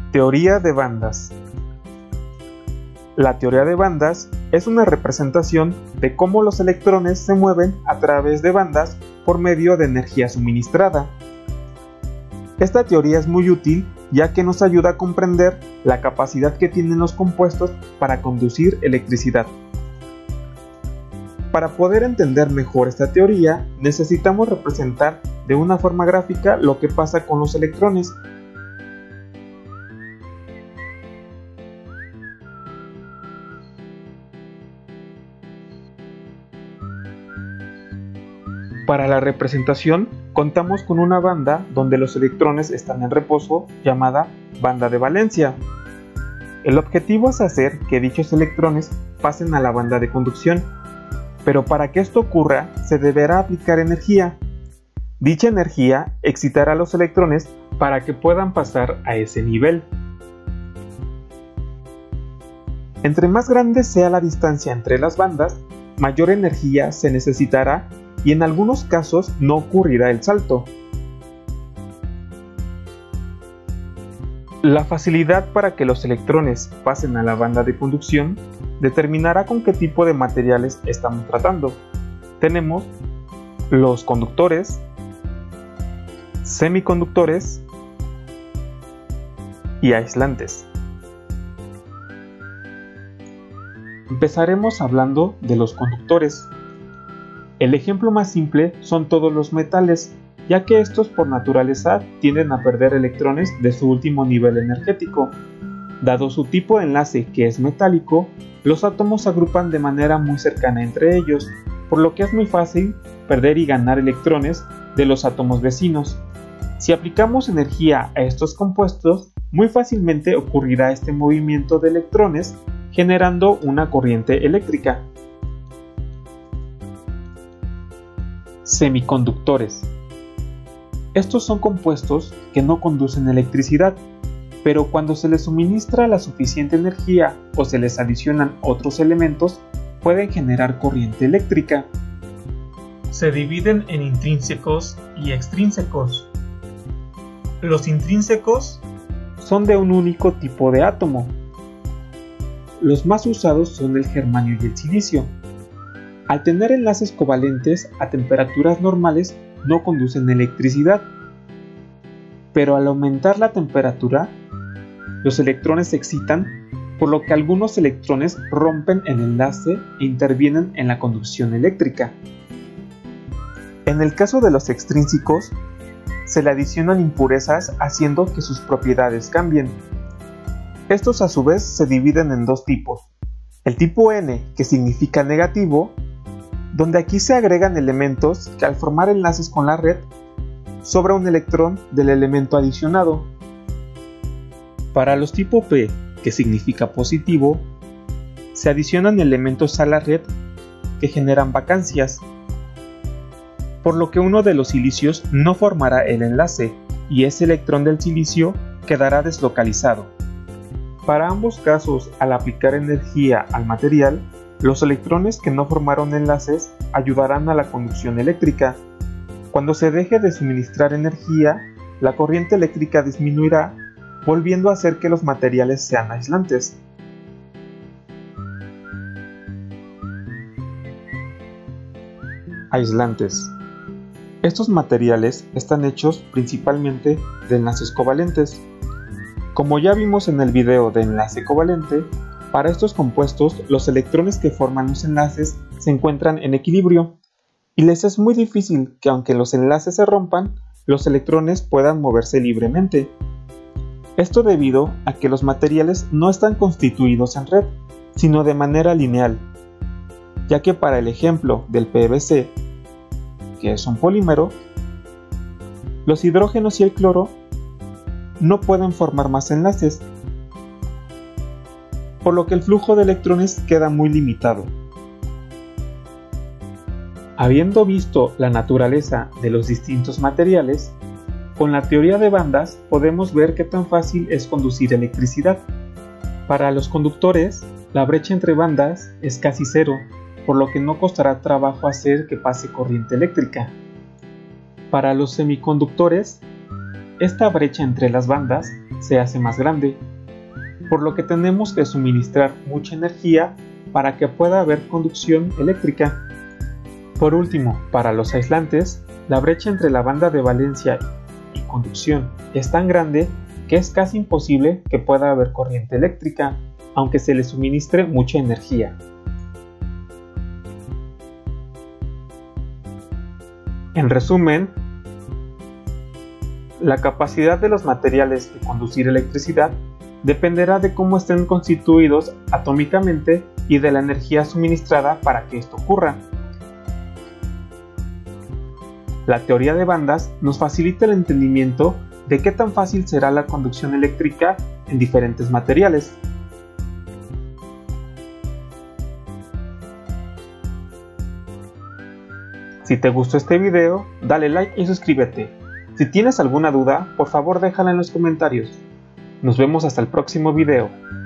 Teoría de bandas. La teoría de bandas es una representación de cómo los electrones se mueven a través de bandas por medio de energía suministrada. Esta teoría es muy útil ya que nos ayuda a comprender la capacidad que tienen los compuestos para conducir electricidad. Para poder entender mejor esta teoría, necesitamos representar de una forma gráfica lo que pasa con los electrones. Para la representación, contamos con una banda donde los electrones están en reposo llamada banda de valencia. El objetivo es hacer que dichos electrones pasen a la banda de conducción, pero para que esto ocurra se deberá aplicar energía. Dicha energía excitará a los electrones para que puedan pasar a ese nivel. Entre más grande sea la distancia entre las bandas, mayor energía se necesitará y en algunos casos no ocurrirá el salto. La facilidad para que los electrones pasen a la banda de conducción determinará con qué tipo de materiales estamos tratando. Tenemos los conductores, semiconductores y aislantes. Empezaremos hablando de los conductores. El ejemplo más simple son todos los metales, ya que estos por naturaleza tienden a perder electrones de su último nivel energético. Dado su tipo de enlace que es metálico, los átomos se agrupan de manera muy cercana entre ellos, por lo que es muy fácil perder y ganar electrones de los átomos vecinos. Si aplicamos energía a estos compuestos, muy fácilmente ocurrirá este movimiento de electrones generando una corriente eléctrica. Semiconductores. Estos son compuestos que no conducen electricidad, pero cuando se les suministra la suficiente energía o se les adicionan otros elementos, pueden generar corriente eléctrica. Se dividen en intrínsecos y extrínsecos. Los intrínsecos son de un único tipo de átomo. Los más usados son el germanio y el silicio. Al tener enlaces covalentes a temperaturas normales no conducen electricidad, pero al aumentar la temperatura, los electrones se excitan, por lo que algunos electrones rompen el enlace e intervienen en la conducción eléctrica. En el caso de los extrínsecos, se le adicionan impurezas haciendo que sus propiedades cambien. Estos a su vez se dividen en dos tipos. El tipo N, que significa negativo, donde aquí se agregan elementos que al formar enlaces con la red, sobra un electrón del elemento adicionado. Para los tipo P, que significa positivo, se adicionan elementos a la red que generan vacancias, por lo que uno de los silicios no formará el enlace y ese electrón del silicio quedará deslocalizado. Para ambos casos, al aplicar energía al material, los electrones que no formaron enlaces ayudarán a la conducción eléctrica. Cuando se deje de suministrar energía, la corriente eléctrica disminuirá, volviendo a hacer que los materiales sean aislantes. Aislantes. Estos materiales están hechos principalmente de enlaces covalentes. Como ya vimos en el video de enlace covalente, para estos compuestos los electrones que forman los enlaces se encuentran en equilibrio y les es muy difícil que aunque los enlaces se rompan, los electrones puedan moverse libremente. Esto debido a que los materiales no están constituidos en red, sino de manera lineal, ya que para el ejemplo del PVC, que es un polímero, los hidrógenos y el cloro no pueden formar más enlaces, por lo que el flujo de electrones queda muy limitado. Habiendo visto la naturaleza de los distintos materiales, con la teoría de bandas podemos ver qué tan fácil es conducir electricidad. Para los conductores, la brecha entre bandas es casi cero, por lo que no costará trabajo hacer que pase corriente eléctrica. Para los semiconductores, esta brecha entre las bandas se hace más grande, por lo que tenemos que suministrar mucha energía para que pueda haber conducción eléctrica. Por último, para los aislantes, la brecha entre la banda de valencia y conducción es tan grande que es casi imposible que pueda haber corriente eléctrica, aunque se le suministre mucha energía. En resumen, la capacidad de los materiales de conducir electricidad dependerá de cómo estén constituidos atómicamente y de la energía suministrada para que esto ocurra. La teoría de bandas nos facilita el entendimiento de qué tan fácil será la conducción eléctrica en diferentes materiales. Si te gustó este video, dale like y suscríbete. Si tienes alguna duda, por favor déjala en los comentarios. Nos vemos hasta el próximo video.